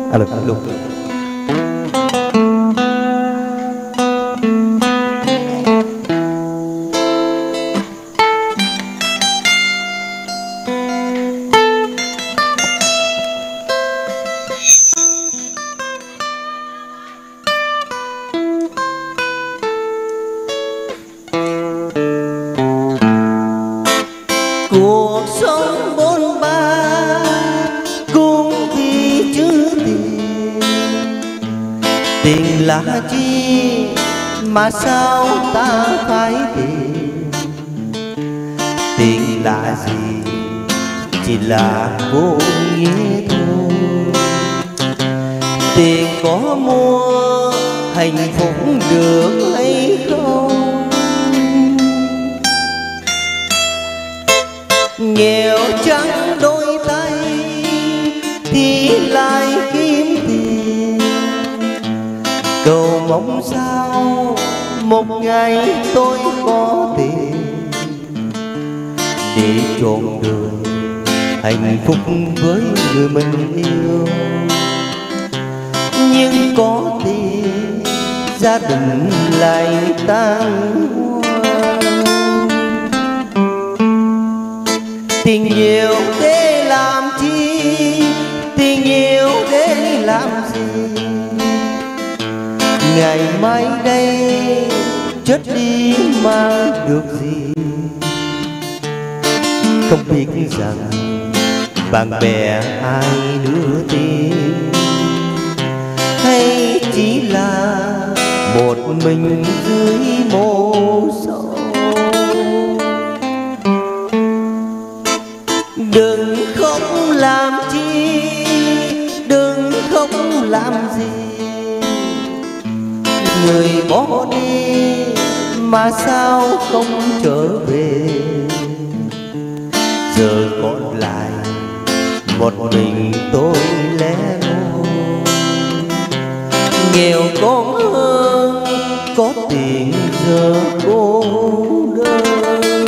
Alo, alo. Cuộc sống bôn ba cũng vì chữ tiền. Tiền là chi mà sao ta phải tiền? Tiền là gì? Chỉ là vô nghĩa thôi. Tiền có mua hạnh phúc được hay không? Nghèo trắng đôi tay thì lại kiếm tiền. Cầu mong sao một ngày tôi có tiền để trọn đời hạnh phúc với người mình yêu. Nhưng có tiền gia đình lại tan. Tiền nhiều để làm chi? Tiền nhiều để làm gì? Ngày mai đây chết đi mang được gì? Không biết rằng bạn bè ai đưa tiền, hay chỉ là một mình dưới mồ sâu. Đừng khóc làm chi, đừng khóc làm gì. Người bỏ đi mà sao không trở về? Giờ còn lại một mình tôi lẻ loi. Nghèo có hơn có tiền giờ cô đơn.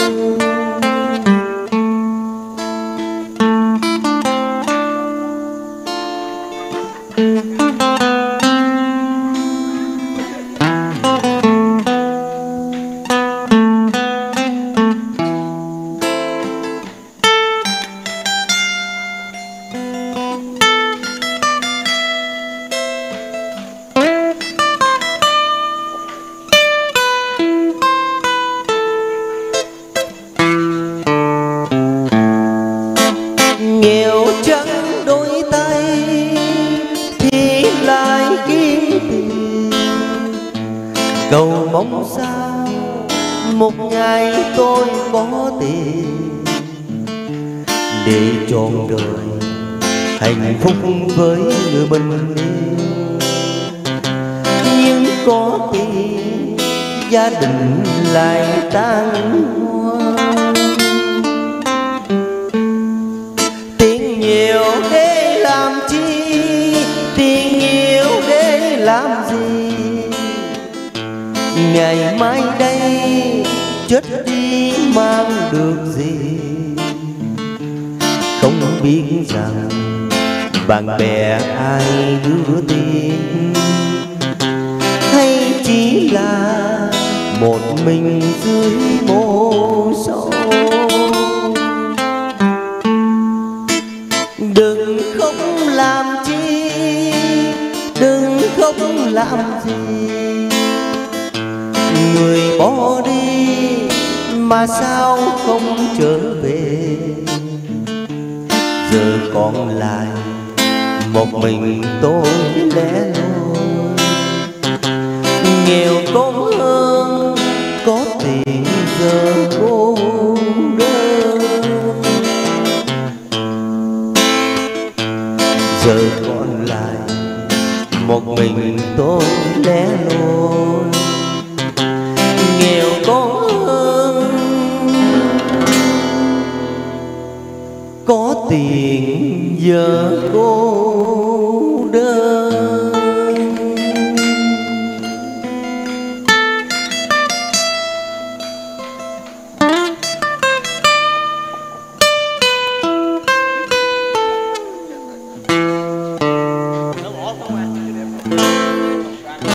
Nghèo trắng đôi tay thì lại kiếm tiền. Cầu mong sao một ngày tôi có tiền để trọn đời hạnh phúc với người mình yêu. Nhưng có tiền gia đình lại tan hoang. Tiền nhiều để làm chi? Tiền nhiều để làm gì? Ngày mai đây chết đi mang được gì? Không biết rằng bạn bè ai đưa tiền, hay chỉ là một mình dưới mồ sâu. Đừng khóc làm chi, đừng khóc làm gì. Người bỏ đi mà sao không trở về? Giờ còn lại một mình tôi lẻ loi. Nghèo có hơn có tiền giờ cô đơn. Giờ còn lại một mình tôi lẻ loi. Nghèo có hơn có tiền giờ cô đơn. Thank you.